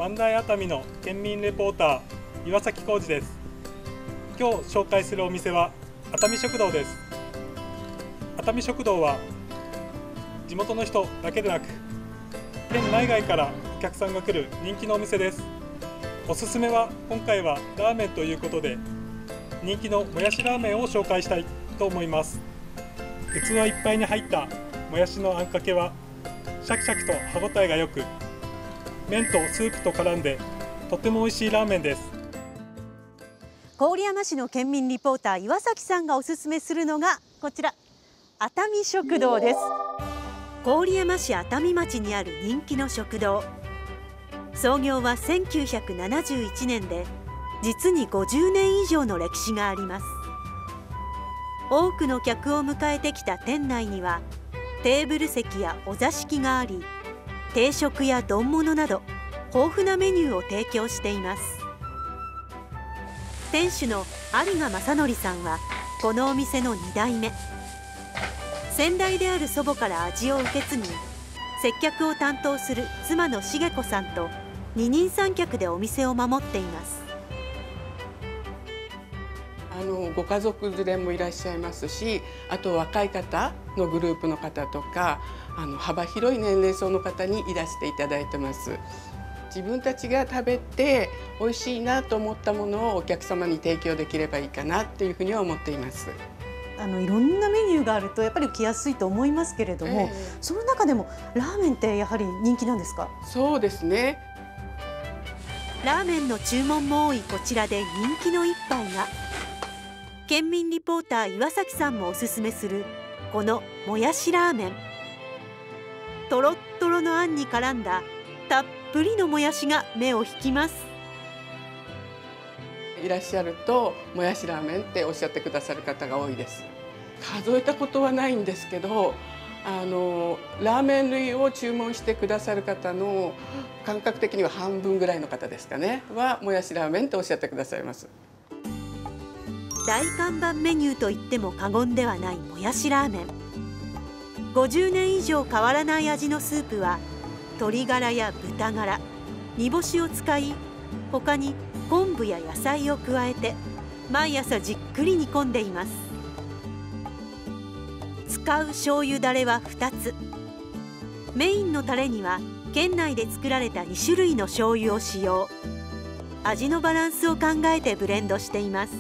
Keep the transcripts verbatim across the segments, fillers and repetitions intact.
磐梯熱海の県民レポーター岩崎浩二です。今日紹介するお店は熱海食堂です。熱海食堂は地元の人だけでなく県内外からお客さんが来る人気のお店です。おすすめは今回はラーメンということで人気のもやしラーメンを紹介したいと思います。器いっぱいに入ったもやしのあんかけはシャキシャキと歯ごたえがよく、麺とスープと絡んでとても美味しいラーメンです。 郡山市の県民リポーター岩崎さんがおすすめするのがこちら、熱海食堂です。郡山市熱海町にある人気の食堂。創業はせんきゅうひゃくななじゅういちねんで実にごじゅうねん以上の歴史があります。多くの客を迎えてきた店内にはテーブル席やお座敷があり、定食や丼物など豊富なメニューを提供しています。店主の有賀正則さんはこのお店のにだいめ。先代である祖母から味を受け継ぎ、接客を担当する妻の茂子さんと二人三脚でお店を守っています。 あのご家族連れもいらっしゃいますし、あと若い方のグループの方とか、あの幅広い年齢層の方にいらしていただいてます。自分たちが食べて美味しいなと思ったものをお客様に提供できればいいかなっていうふうには思っています。 あのいろんなメニューがあるとやっぱり来やすいと思いますけれども、えー、その中でもラーメンってやはり人気なんですか？ そうですね。 ラーメンの注文も多いこちらで人気の一杯が県民リポーター岩崎さんもおすすめするこのもやしラーメン。とろっとろのあんに絡んだたっぷりのもやしが目を引きます。 いらっしゃるともやしラーメンっておっしゃってくださる方が多いです。数えたことはないんですけど、あのラーメン類を注文してくださる方の感覚的には半分ぐらいの方ですかねはもやしラーメンっておっしゃってくださいます。 大看板メニューといっても過言ではないもやしラーメン。ごじゅうねん以上変わらない味のスープは鶏ガラや豚ガラ、煮干しを使い、他に昆布や野菜を加えて毎朝じっくり煮込んでいます。使う醤油だれはふたつ。メインのタレには県内で作られたにしゅるいの醤油を使用。味のバランスを考えてブレンドしています。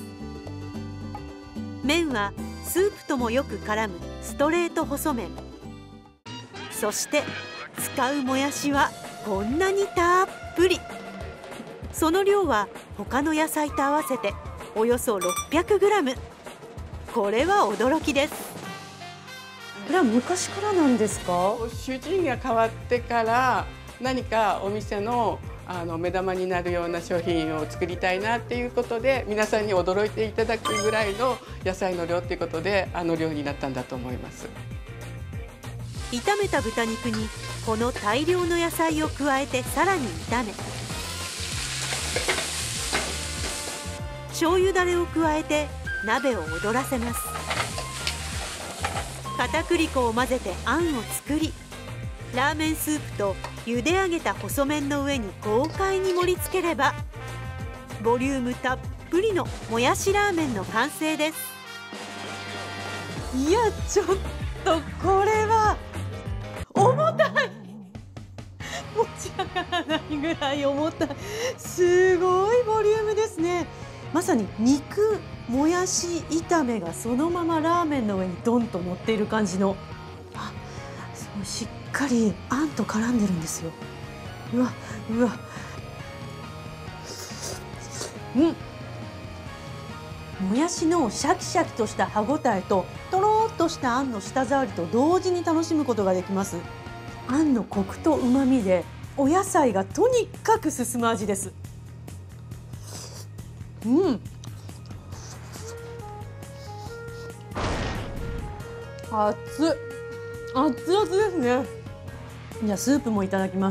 麺はスープともよく絡むストレート細麺。そして使うもやしはこんなにたっぷり。その量は他の野菜と合わせておよそろっぴゃくグラム。これは驚きです。これは昔からなんですか？ 主人が変わってから何かお店のあの目玉になるような商品を作りたいなっていうことで、皆さんに驚いていただくぐらいの野菜の量っていうことであの量になったんだと思います。 炒めた豚肉にこの大量の野菜を加えてさらに炒め、醤油だれを加えて鍋を踊らせます。片栗粉を混ぜてあんを作り、ラーメンスープと茹で上げた細麺の上に豪快に盛り付ければボリュームたっぷりのもやしラーメンの完成です。いやちょっとこれは重たい。持ち上がらないぐらい重たい。すごいボリュームですね。まさに肉もやし炒めがそのままラーメンの上にドンと乗っている感じの、あ、すごいしっかりあんと絡んでるんですよ。うわうわ、うん、もやしのシャキシャキとした歯ごたえととろっとしたあんの舌触りと同時に楽しむことができます。あんのコクとうまみでお野菜がとにかく進む味です。うん、熱っ熱々ですね。じゃあスープもいただきます。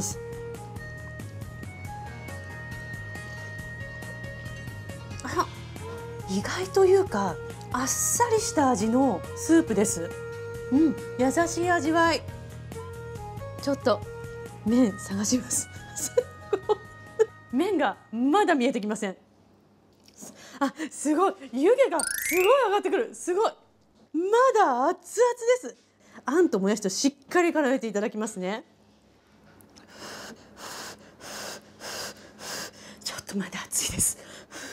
あ、意外というかあっさりした味のスープです。うん、優しい味わい。ちょっと麺探します。すごいがまだ見えてきません。あ、すごい、湯気がすごい上がってくる。すごい、まだ熱々です。あんともやしとしっかり絡めていただきますね。ちょっとまだ熱いです。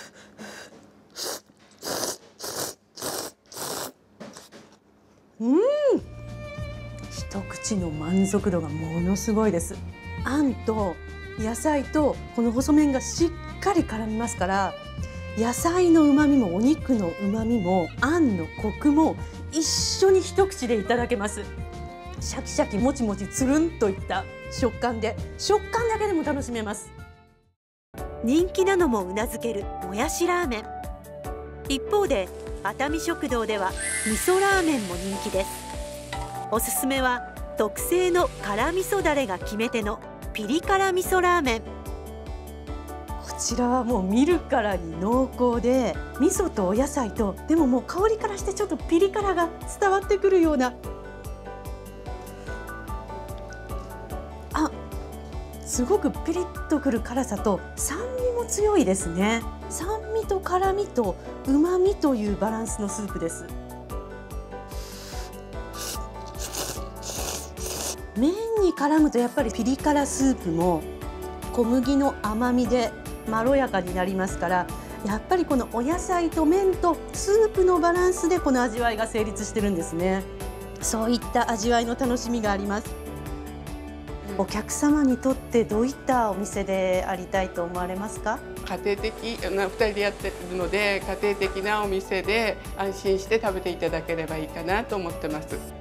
うん、一口の満足度がものすごいです。あんと野菜とこの細麺がしっかり絡みますから、野菜の旨味もお肉の旨味もあんのコクも一緒に一口でいただけます。シャキシャキもちもちつるんといった食感で、食感だけでも楽しめます。 人気なのもうなずけるもやしラーメン。一方で熱海食堂では味噌ラーメンも人気です。おすすめは特製の辛味噌だれが決め手のピリ辛味噌ラーメン。 こちらはもう見るからに濃厚で、味噌とお野菜と、でももう香りからしてちょっとピリ辛が伝わってくるような、あ、すごくピリッとくる辛さと酸味も強いですね。酸味と辛みと旨味というバランスのスープです。麺に絡むとやっぱりピリ辛スープも小麦の甘みでまろやかになりますから、やっぱりこのお野菜と麺とスープのバランスでこの味わいが成立してるんですね。そういった味わいの楽しみがあります。お客様にとってどういったお店でありたいと思われますか？ 家庭的なふたりでやってるので、家庭的なお店で安心して食べていただければいいかなと思ってます。